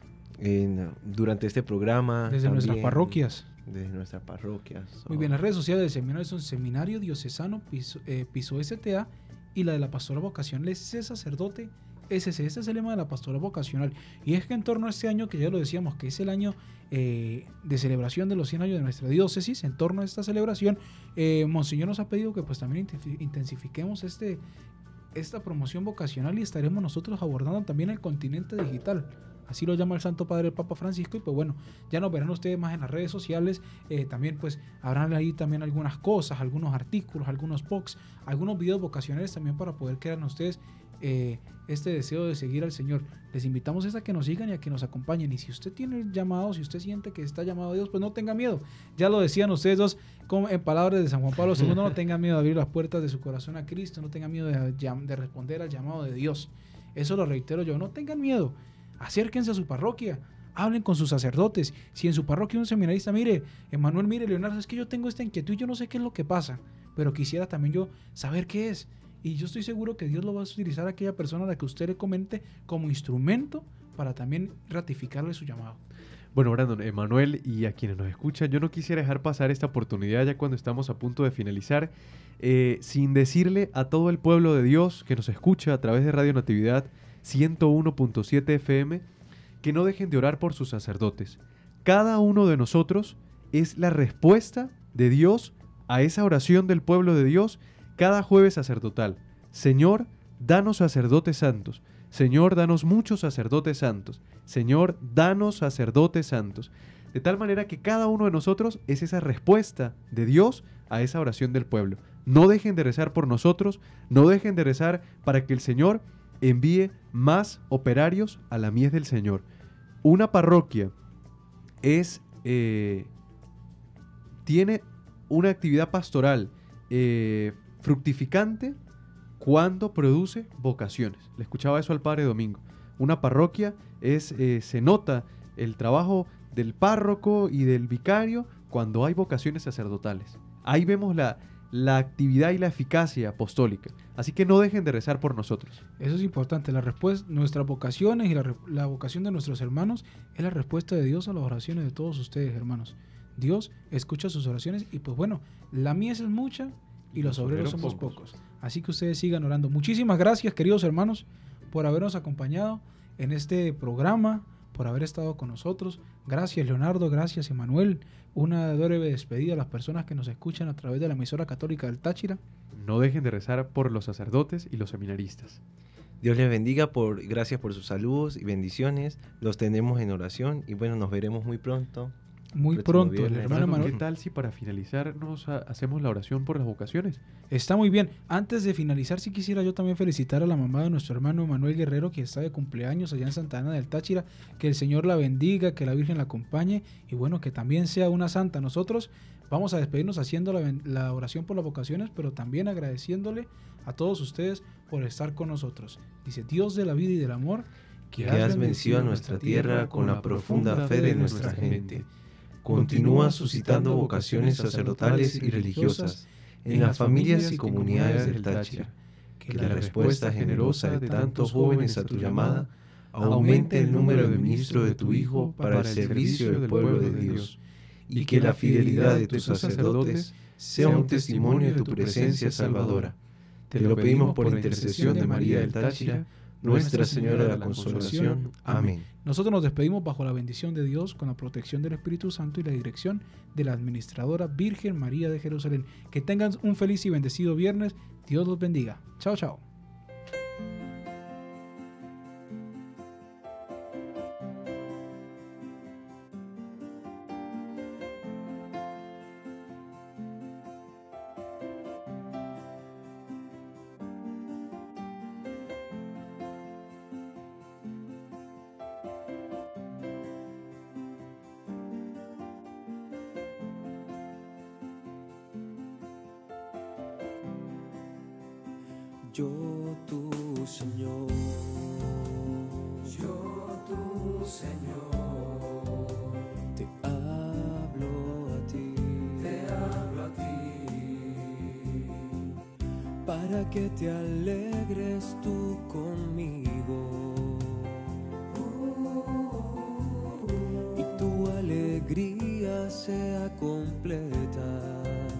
En, durante este programa. Desde también, nuestras parroquias. Desde nuestras parroquias. Muy bien, las redes sociales del seminario son Seminario Diocesano Piso, eh, Piso S T A, y la de la Pastoral Vocacional es C Sacerdote S C. Este es el lema de la Pastoral Vocacional. Y es que en torno a este año, que ya lo decíamos, que es el año eh, de celebración de los cien años de nuestra diócesis, en torno a esta celebración, eh, Monseñor nos ha pedido que pues también intensifiquemos este, esta promoción vocacional y estaremos nosotros abordando también el continente digital. Así lo llama el Santo Padre el Papa Francisco y pues bueno, ya nos verán ustedes más en las redes sociales, eh, también pues habrán ahí también algunas cosas, algunos artículos, algunos posts, algunos videos vocacionales también para poder crear en ustedes eh, este deseo de seguir al Señor. Les invitamos a que nos sigan y a que nos acompañen, y si usted tiene el llamado, si usted siente que está llamado a Dios, pues no tenga miedo. Ya lo decían ustedes dos como en palabras de San Juan Pablo segundo, no tenga miedo de abrir las puertas de su corazón a Cristo, no tenga miedo de, de responder al llamado de Dios. Eso lo reitero yo, no tengan miedo. Acérquense a su parroquia, hablen con sus sacerdotes. Si en su parroquia hay un seminarista, mire, Emanuel, mire, Leonardo, es que yo tengo esta inquietud y yo no sé qué es lo que pasa, pero quisiera también yo saber qué es. Y yo estoy seguro que Dios lo va a utilizar a aquella persona a la que usted le comente como instrumento para también ratificarle su llamado. Bueno, Brandon, Emanuel y a quienes nos escuchan, yo no quisiera dejar pasar esta oportunidad ya cuando estamos a punto de finalizar, eh, sin decirle a todo el pueblo de Dios que nos escucha a través de Radio Natividad ciento uno punto siete F M, que no dejen de orar por sus sacerdotes. Cada uno de nosotros es la respuesta de Dios a esa oración del pueblo de Dios cada jueves sacerdotal. Señor, danos sacerdotes santos. Señor, danos muchos sacerdotes santos. Señor, danos sacerdotes santos. De tal manera que cada uno de nosotros es esa respuesta de Dios a esa oración del pueblo. No dejen de rezar por nosotros, no dejen de rezar para que el Señor envíe más operarios a la mies del Señor. Una parroquia es eh, tiene una actividad pastoral eh, fructificante cuando produce vocaciones. Le escuchaba eso al padre Domingo. Una parroquia es, eh, se nota el trabajo del párroco y del vicario cuando hay vocaciones sacerdotales. Ahí vemos la, la actividad y la eficacia apostólica. Así que no dejen de rezar por nosotros. Eso es importante. La respuesta, nuestras vocaciones y la, la vocación de nuestros hermanos es la respuesta de Dios a las oraciones de todos ustedes, hermanos. Dios escucha sus oraciones y pues bueno, la mies es mucha y los obreros somos pocos. Así que ustedes sigan orando. Muchísimas gracias, queridos hermanos, por habernos acompañado en este programa, por haber estado con nosotros. Gracias, Leonardo, gracias, Emanuel. Una breve despedida a las personas que nos escuchan a través de la emisora católica del Táchira. No dejen de rezar por los sacerdotes y los seminaristas. Dios les bendiga, por, gracias por sus saludos y bendiciones. Los tenemos en oración y bueno, nos veremos muy pronto. Muy pronto, el hermano Hermano, Emanuel. ¿qué tal si para finalizar nos ha- hacemos la oración por las vocaciones? Está muy bien. Antes de finalizar, sí quisiera yo también felicitar a la mamá de nuestro hermano Manuel Guerrero, que está de cumpleaños allá en Santa Ana del Táchira. Que el Señor la bendiga, que la Virgen la acompañe y bueno, que también sea una santa. Nosotros vamos a despedirnos haciendo la, ben- la oración por las vocaciones, pero también agradeciéndole a todos ustedes por estar con nosotros. Dice: Dios de la vida y del amor, Que has vencido a nuestra tierra con la profunda fe de nuestra gente. Continúa suscitando vocaciones sacerdotales y religiosas en las familias y comunidades del Táchira. Que la respuesta generosa de tantos jóvenes a tu llamada aumente el número de ministros de tu Hijo para el servicio del pueblo de Dios. Y que la fidelidad de tus sacerdotes sea un testimonio de tu presencia salvadora. Te lo pedimos por intercesión de María del Táchira, Nuestra Señora de la Consolación. Amén. Nosotros nos despedimos bajo la bendición de Dios, con la protección del Espíritu Santo y la dirección de la Administradora Virgen María de Jerusalén. Que tengan un feliz y bendecido viernes. Dios los bendiga. Chao, chao. Yo tu Señor, yo tu Señor, te hablo a ti, te hablo a ti, para que te alegres tú conmigo, y tu alegría sea completa.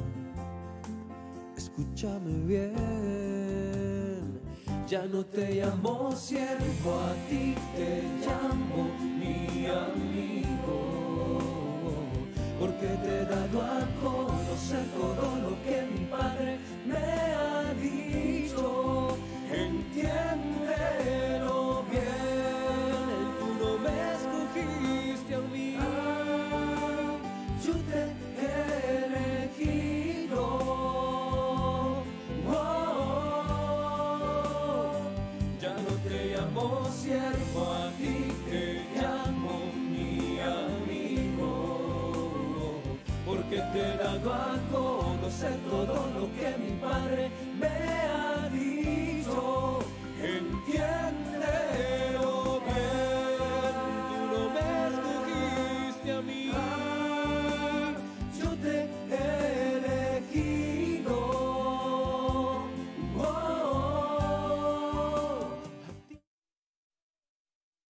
Escúchame bien, ya no te llamo siervo, a ti te llamo mi amigo, porque te he dado a conocer todo lo que mi Padre me ha dicho. Entiéndelo bien, tú no me escogiste a mí, yo te he elegido. Siervo, a ti te llamo mi amigo, porque te he dado a conocer todo lo que mi Padre me